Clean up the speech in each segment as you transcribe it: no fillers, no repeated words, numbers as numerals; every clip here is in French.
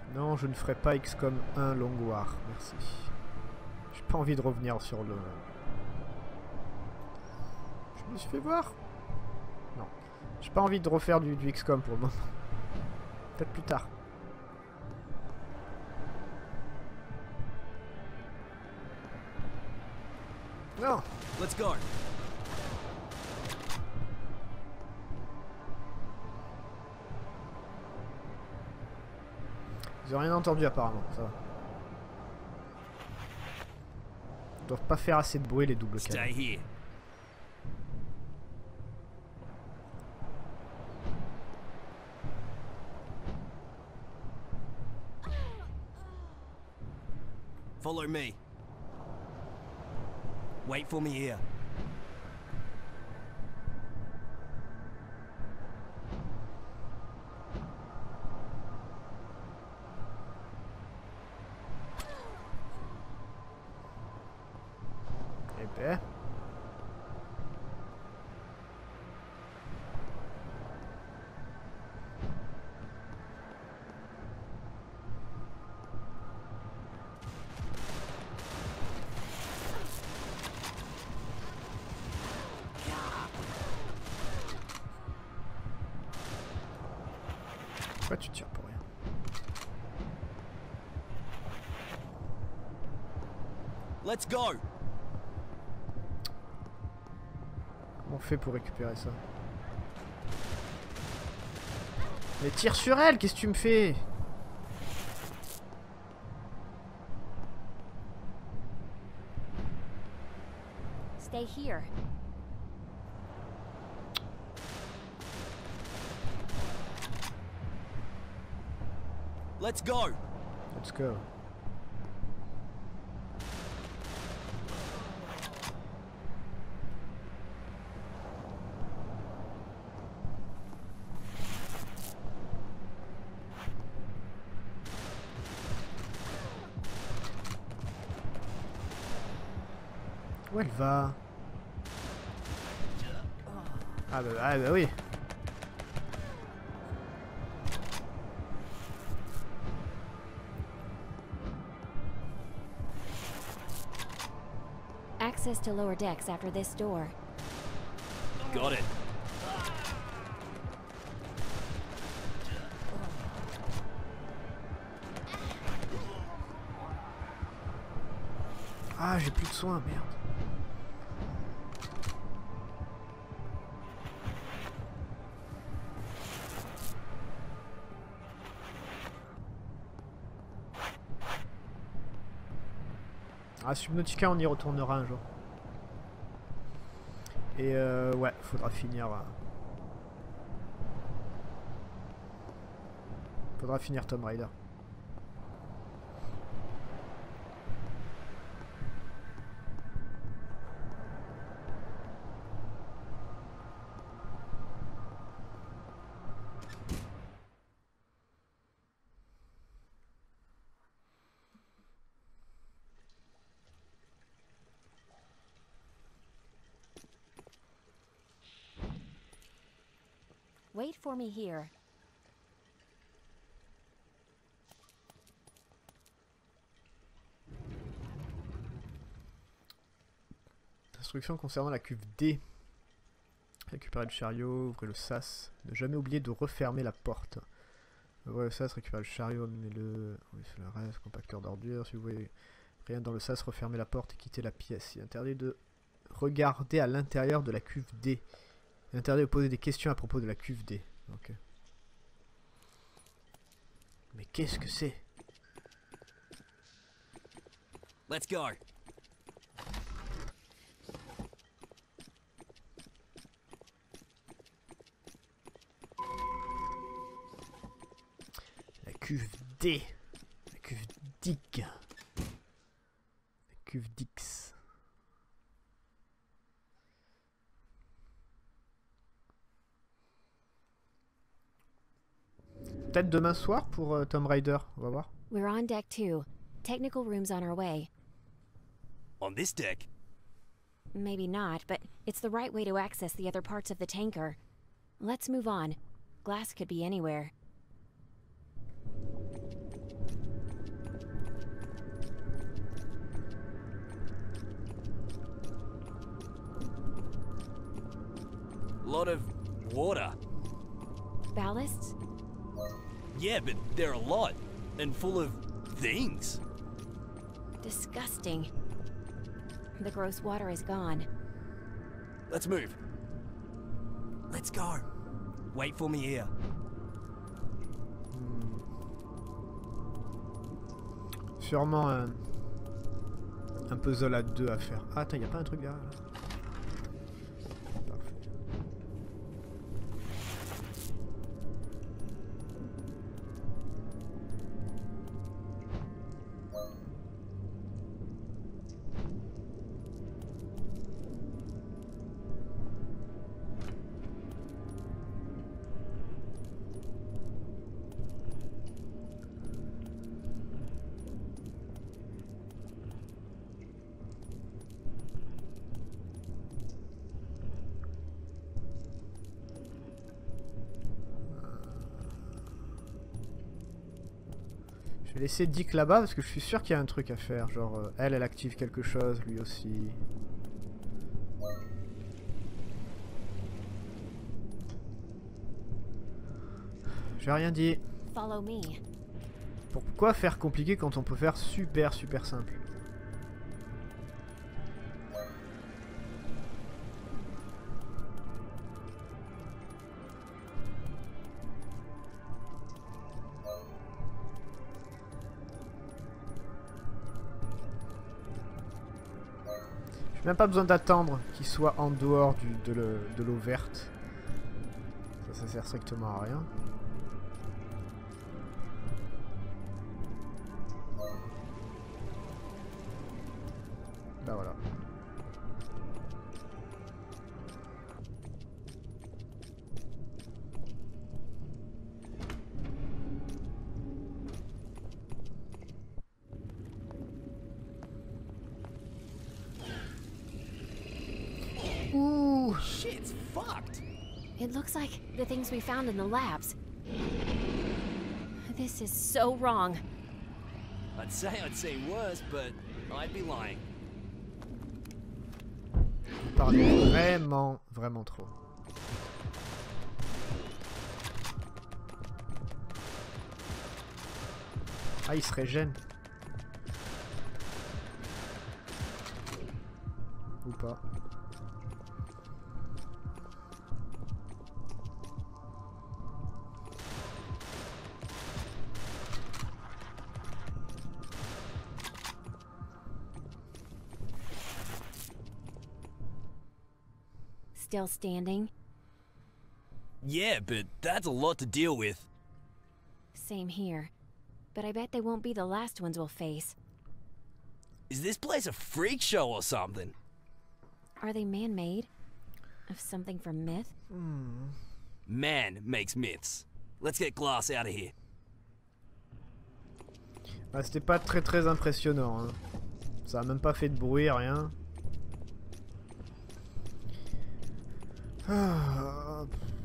Non, je ne ferai pas XCOM 1 Long War, merci. J'ai pas envie de revenir sur le... Je me suis fait voir. Non. J'ai pas envie de refaire du XCOM pour le moment. Peut-être plus tard. Non. Let's go. Ils ont rien entendu apparemment, ça va. Ils doivent pas faire assez de bruit les doubles canons. Stay here. Follow me. Wait for me here. Eh ben. Pourquoi tu tires pour rien? Let's go. Comment on fait pour récupérer ça? Mais tire sur elle, qu'est-ce que tu me fais? Stay here. Let's go. Let's go. Où elle va? Ah bah oui. Access to lower decks after this door. Got it. Ah, j'ai plus de soins, merde. Ah, Subnautica, on y retournera un jour. Et ouais, faudra finir. Faudra finir Tomb Raider. Wait for me here. Instruction concernant la cuve D. Récupérer le chariot, ouvrez le sas. Ne jamais oublier de refermer la porte. Ouvrez le sas, récupérez le chariot, amenez-le. Oui, c'est le reste, compacteur d'ordures. Si vous voyez rien dans le sas, refermez la porte et quittez la pièce. Il est interdit de regarder à l'intérieur de la cuve D. Il est interdit de poser des questions à propos de la cuve D. Ok. Mais qu'est-ce que c'est? Let's go. La cuve D. La cuve Dick. La cuve Dix. Peut-être demain soir pour Tomb Raider, on va voir. We're on deck 2. Technical room's on our way. On this deck. Maybe not, but it's the right way to access the other parts of the tanker. Let's move on. Glass could be anywhere. lot of water. Ballasts? Yeah, but they're a lot. And full of things. Disgusting. The gross water is gone. Let's move. Let's go. Wait for me here. Sûrement un puzzle à deux à faire. Ah, attends, y a pas un truc derrière là? Parfait. Je vais laisser Dick là-bas parce que je suis sûr qu'il y a un truc à faire. Genre, elle active quelque chose, lui aussi. J'ai rien dit. Follow me. Pourquoi faire compliqué quand on peut faire super simple? J'ai même pas besoin d'attendre qu'il soit en dehors de l'eau verte. Ça sert strictement à rien. Bah voilà. Ouh, Shit's fucked. It looks like the things we found in the labs. This is so wrong. I'd say worse, but I'd be lying. vous parlez vraiment trop. Ah, il se régène. Ou pas. Still standing? Yeah, but that's a lot to deal with. Same here. But I bet they won't be the last ones we'll face. Is this place a freak show or something? Are they man-made? Of something from myth? Man makes myths. Let's get Glass out of here. Ah, c'était pas très impressionnant. Hein. Ça a même pas fait de bruit, rien. Ah.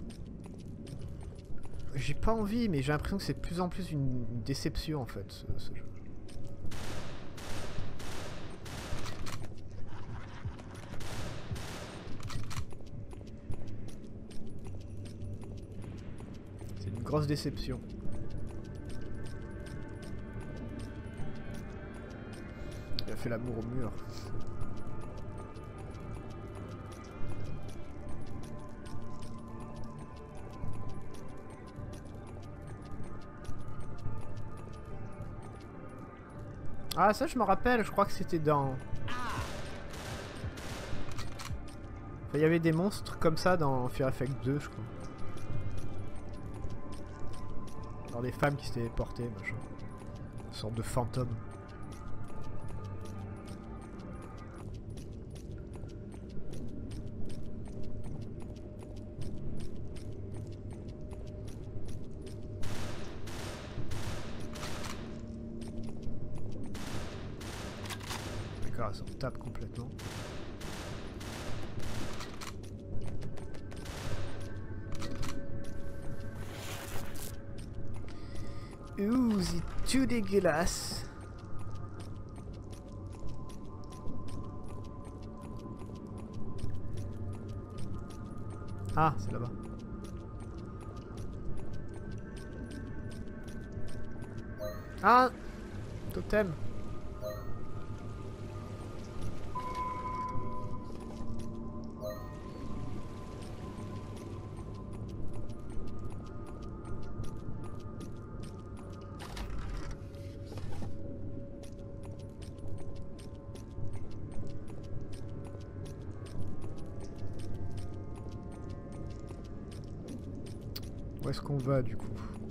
J'ai pas envie, mais j'ai l'impression que c'est de plus en plus une déception en fait, ce jeu. C'est une grosse déception. Il a fait l'amour au mur. Ah, ça je me rappelle, je crois que c'était dans... Enfin, il y avait des monstres comme ça dans Fear Effect 2, je crois. Genre des femmes qui s'étaient portées, machin. Une sorte de fantôme. D'accord, ça en tape complètement. Ouh, c'est tout dégueulasse. Ah, c'est là-bas. Ah, totem. Où est-ce qu'on va du coup?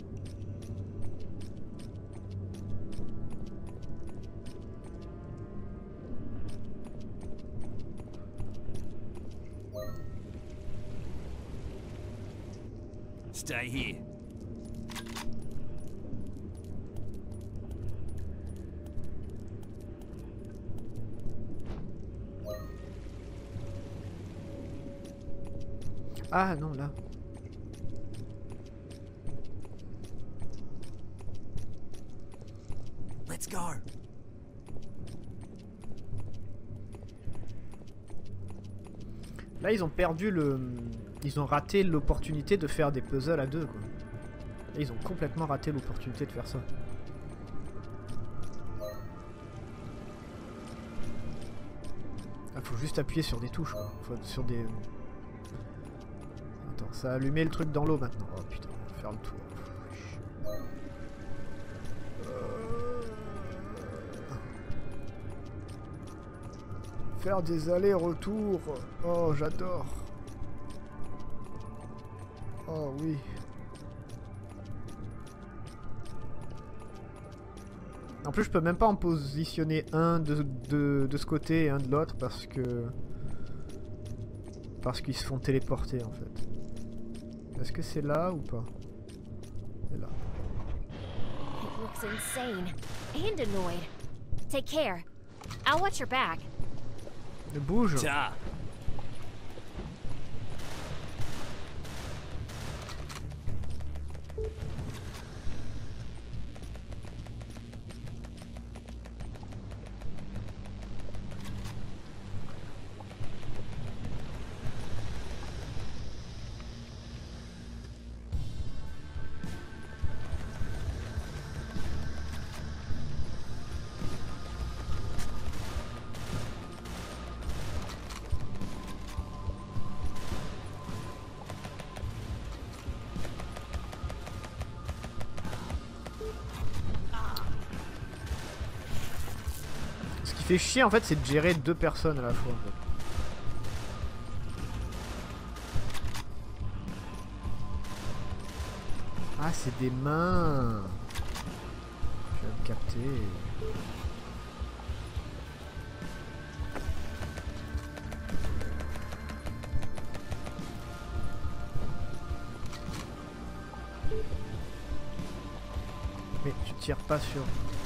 Stay here. Ah non, là. Let's go. Là, ils ont perdu le... Ils ont raté l'opportunité de faire des puzzles à deux, quoi. Là, ils ont complètement raté l'opportunité de faire ça. Ah, faut juste appuyer sur des touches, quoi. Faut sur des... Attends, ça a allumé le truc dans l'eau maintenant. Oh putain, on va faire le tour. Faire des allers-retours. Oh, j'adore. Oh oui. En plus, je peux même pas en positionner un de ce côté et un de l'autre parce qu'ils se font téléporter en fait. Est-ce que c'est là ou pas? C'est là. It looks insane. And annoyed. Take care. I'll watch your back. Ne bouge. Ta. Ce qui fait chier en fait, c'est de gérer deux personnes à la fois. En fait. Ah, c'est des mains. Je vais me capter. Mais tu tires pas sur...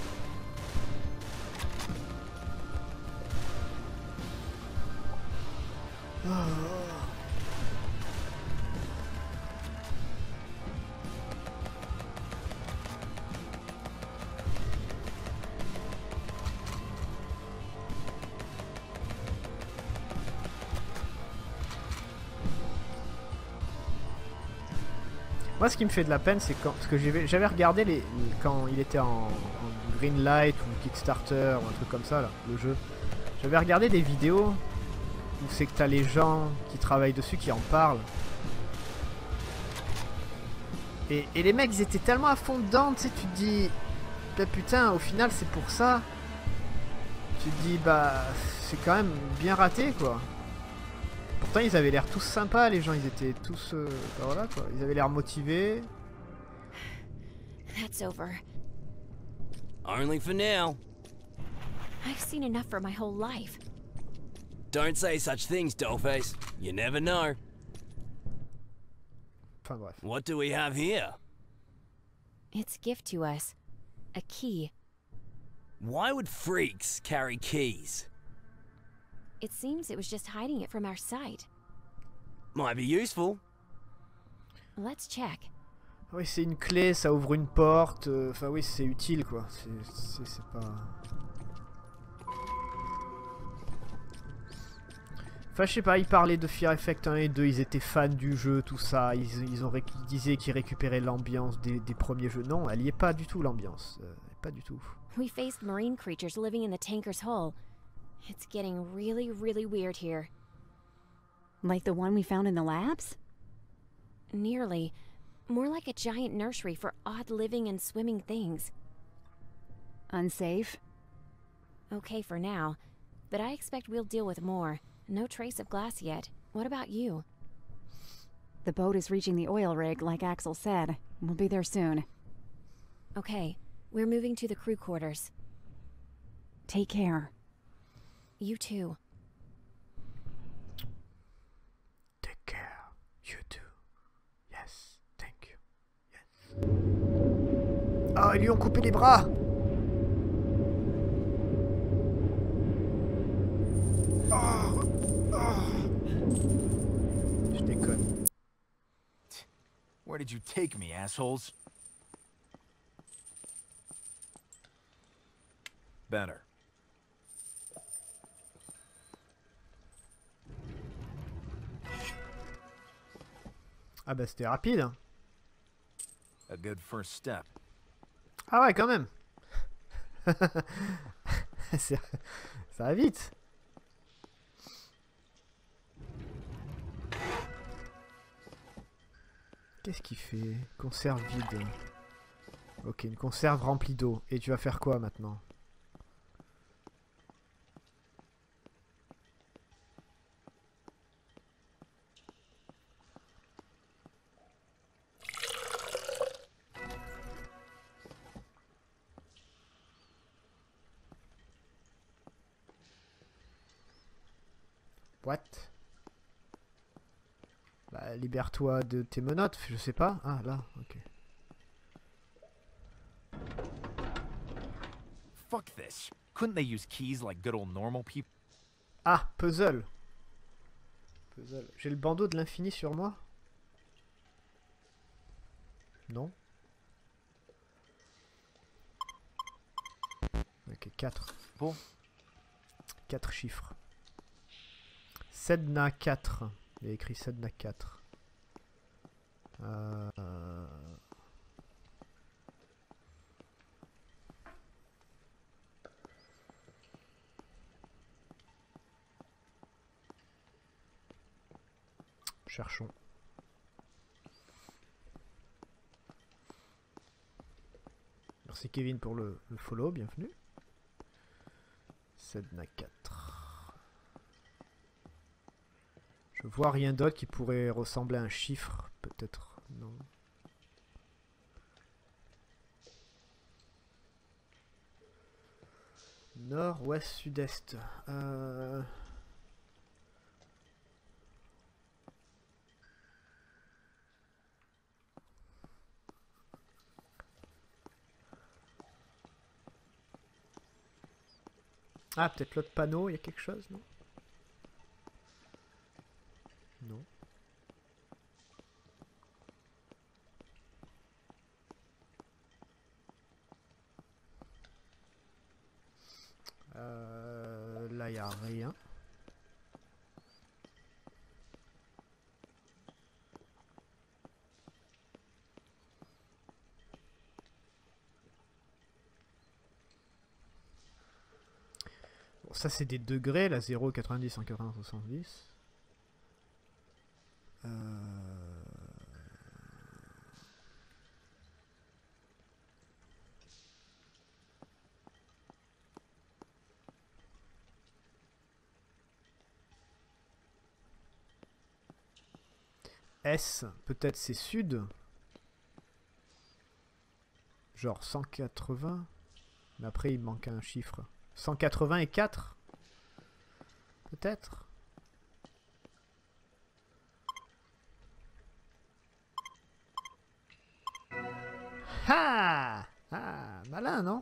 Moi, ce qui me fait de la peine, c'est quand... Parce que j'avais regardé quand il était en Greenlight ou Kickstarter ou un truc comme ça, là, le jeu. J'avais regardé des vidéos où c'est que t'as les gens qui travaillent dessus qui en parlent. Et les mecs, ils étaient tellement à fond dedans, tu sais, tu te dis... Bah putain, au final, c'est pour ça. Tu te dis, bah... C'est quand même bien raté, quoi. Pourtant, ils avaient l'air tous sympas, les gens. Ils étaient tous... bah voilà, quoi. Ils avaient l'air motivés. That's over. Only for now. I've seen enough for my whole life. Don't say such things, Dollface. You never know. Enfin bref. What do we have here? It's a gift to us. A key. Why would freaks carry keys? It seems it was just hiding it from our sight. Might be useful. Let's check. Oui, c'est une clé, ça ouvre une porte. Enfin oui, c'est utile, quoi. C'est pas... Enfin, je sais pas, ils parlaient de Fear Effect 1 et 2, ils étaient fans du jeu, tout ça. Ils disaient qu'ils récupéraient l'ambiance des premiers jeux. Non, elle y est pas du tout, l'ambiance. Pas du tout. We faced marine creatures living in the tanker's hull. It's getting really, really weird here. Like the one we found in the labs? Nearly. More like a giant nursery for odd living and swimming things. Unsafe? Okay for now, but I expect we'll deal with more. No trace of glass yet. What about you? The boat is reaching the oil rig, like Axel said. We'll be there soon. Okay, we're moving to the crew quarters. Take care. You too. Take care. You too. Yes. Thank you. Yes. Ah, ils lui ont coupé les bras. Je déconne. Where did you take me, assholes? Better. Ah bah c'était rapide. A good first step. Ah ouais, quand même. Ça va vite. Qu'est-ce qu'il fait? Conserve vide. Ok, une conserve remplie d'eau. Et tu vas faire quoi maintenant? What? Bah, libère-toi de tes menottes, je sais pas. Ah, là, ok. Fuck this. Couldn't they use keys like good old normal people? Ah, puzzle. Puzzle. J'ai le bandeau de l'infini sur moi? Non. Ok, 4. Bon. 4 chiffres. Sedna 4. Il y a écrit Sedna 4. Cherchons. Merci Kevin pour le follow, bienvenue. Sedna 4. Je vois rien d'autre qui pourrait ressembler à un chiffre, peut-être, non. Nord, ouest, sud-est. Ah, peut-être l'autre panneau, il y a quelque chose, non? Non. Là, il n'y a rien. Bon, ça, c'est des degrés, là, 0, 90, 180, 70. S, peut-être c'est sud. Genre 180. Mais après il manque un chiffre. 180 et 4. Peut-être. Ah! Ah, malin, non?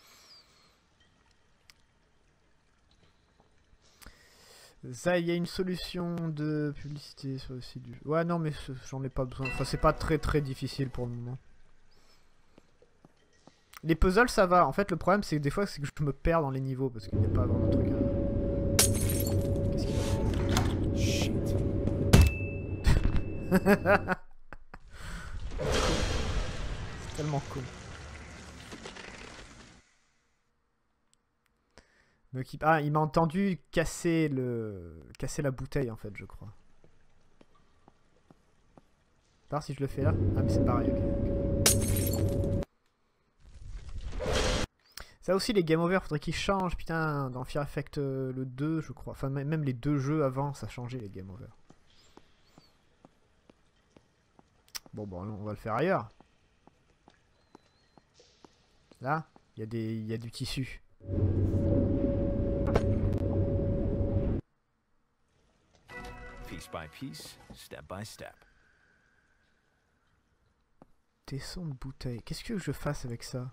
Ça, il y a une solution de publicité sur le site du jeu. Ouais, non, mais j'en ai pas besoin. Enfin, c'est pas très difficile pour le moment. Les puzzles, ça va. En fait, le problème, c'est que des fois, c'est que je me perds dans les niveaux parce qu'il n'y a pas vraiment de truc à... Qu'est-ce qu'il a fait? C'est tellement con. Ah, il m'a entendu casser la bouteille en fait, je crois. Voir si je le fais là. Ah mais c'est pareil. Ok. Ça aussi les game over, faudrait qu'ils changent. Putain, dans Fear Effect le 2 je crois. Enfin même les deux jeux avant ça changeait les game over. Bon on va le faire ailleurs. Là, il y a du tissu. Piece by piece, step by step. Tesson de bouteille. Qu'est-ce que je fasse avec ça?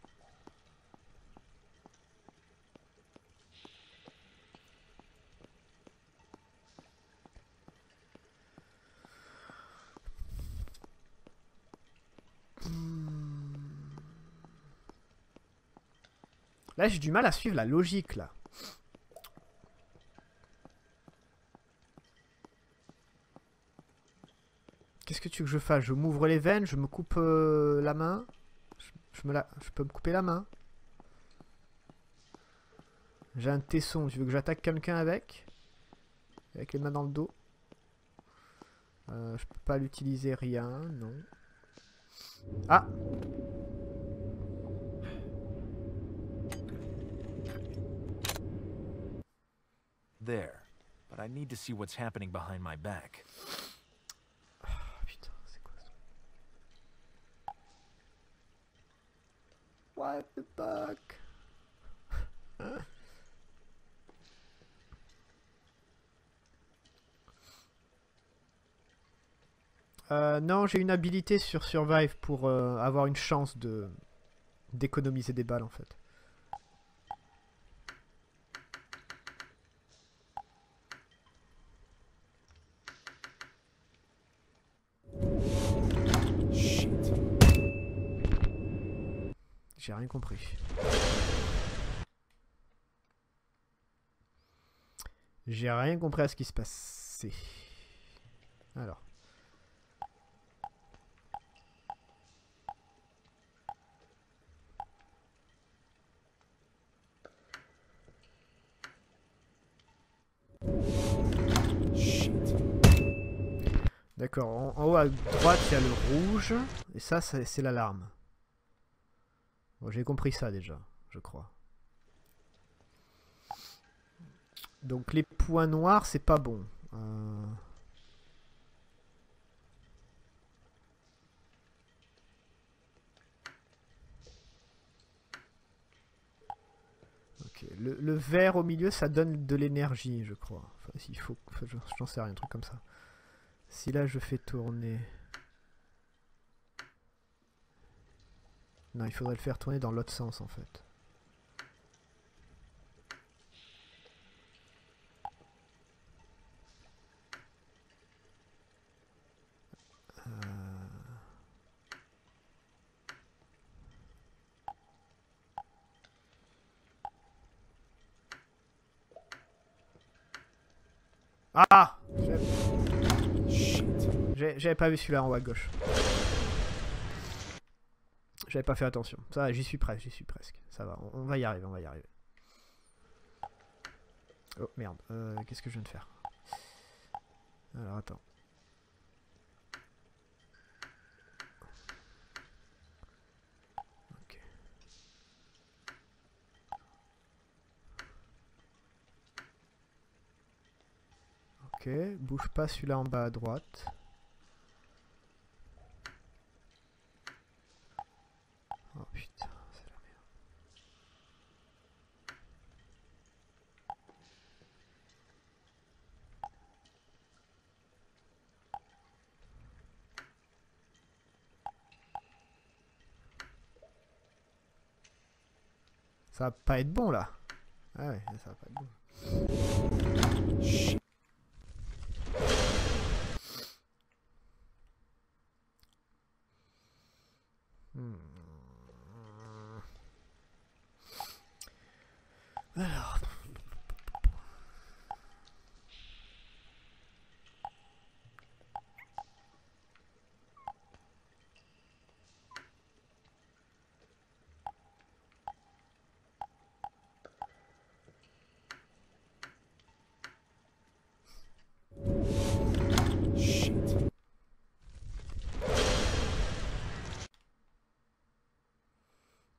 Là, j'ai du mal à suivre la logique, là. Qu'est-ce que tu veux que je fasse? Je m'ouvre les veines, je me coupe la main. Je peux me couper la main. J'ai un tesson, tu veux que j'attaque quelqu'un avec? Avec les mains dans le dos. Je peux pas l'utiliser, rien, non. Ah! There. But I need to see what's happening behind my back. Oh, putain, c'est quoi ça? What the fuck? Non, j'ai une habilité sur Survive pour avoir une chance d'économiser des balles en fait. J'ai rien compris. J'ai rien compris à ce qui se passait. Alors. D'accord, en haut à droite il y a le rouge, et ça c'est l'alarme. Bon, j'ai compris ça déjà, je crois. Donc les points noirs c'est pas bon. Ok, le vert au milieu ça donne de l'énergie je crois. Enfin, il faut, enfin, j'en sais rien, un truc comme ça. Si là je fais tourner... Non, il faudrait le faire tourner dans l'autre sens en fait. Ah! J'avais pas vu celui-là en haut à gauche. J'avais pas fait attention. Ça va, j'y suis presque. Ça va, on va y arriver, on va y arriver. Oh merde, qu'est-ce que je viens de faire? Alors attends. Ok. Ok, bouge pas celui-là en bas à droite. Oh putain, c'est la merde. Ça va pas être bon là. Ah ouais, ça va pas être bon. Alors.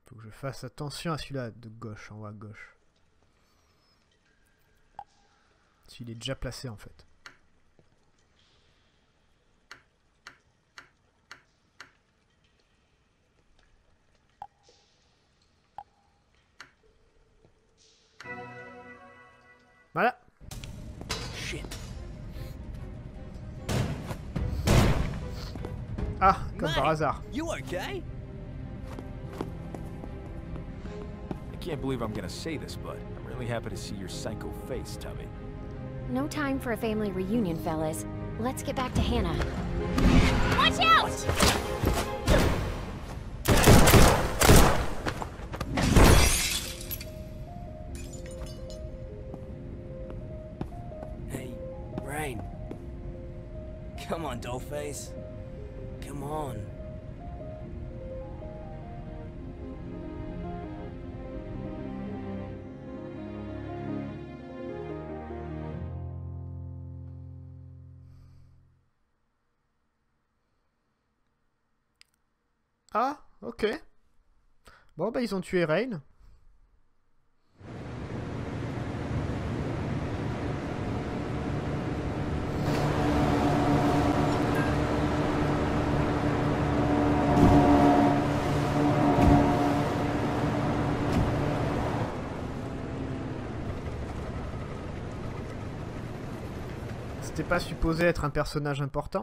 Faut que je fasse attention à celui-là de gauche, en haut à gauche. S'il est déjà placé en fait. Voilà. Shit. Ah, comme par Mate, hasard. You okay? I can't believe I'm gonna say this, but I'm really happy to see your psycho face, Tubby. No time for a family reunion, fellas. Let's get back to Hannah. Watch out! Hey, Rain. Come on, Dollface. Come on. Ah, ok. Bon, bah ils ont tué Rain. C'était pas supposé être un personnage important.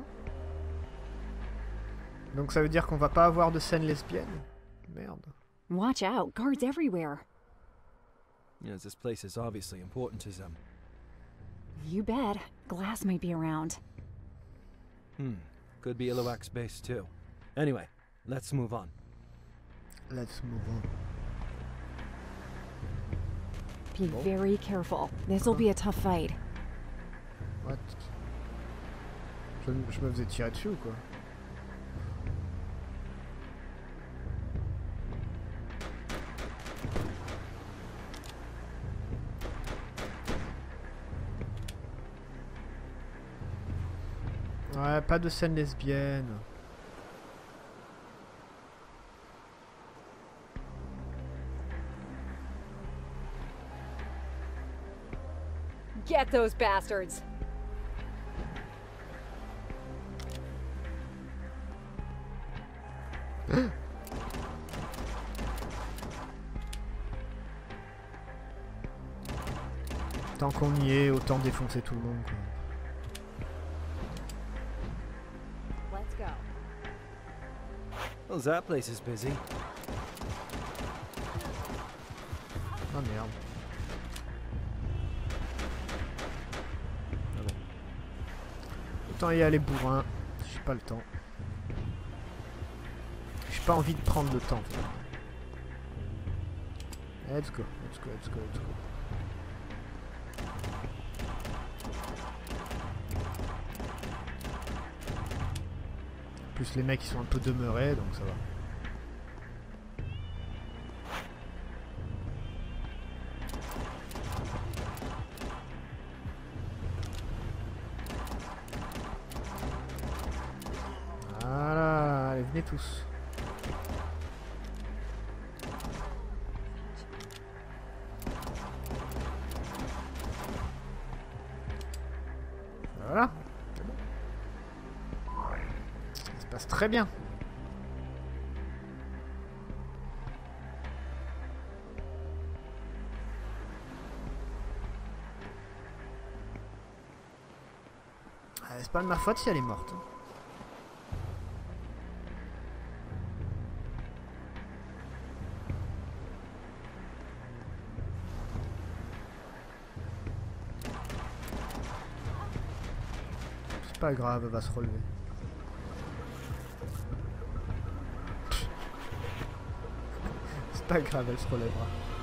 Donc ça veut dire qu'on va pas avoir de scène lesbienne? Merde. Watch out, guards everywhere. Yes, this place is obviously important to them. You bet. Glass might be around. Could be Illuax base too. Anyway, let's move on. Let's move on. Be very careful. This'll be a tough fight. What? Je me faisais tirer dessus ou quoi? Ouais, pas de scène lesbienne. Get those bastards! Tant qu'on y est, autant défoncer tout le monde, quoi. Let's go. Well, that place is busy. Ah merde. Ah bon. Autant y aller bourrin. J'ai pas le temps. J'ai pas envie de prendre le temps. Let's go, let's go, let's go, let's go. En plus les mecs ils sont un peu demeurés donc ça va. Voilà, allez venez tous. Voilà. Ça se passe très bien. C'est pas de ma faute si elle est morte. C'est pas grave, elle va se relever. C'est pas grave, elle se relèvera.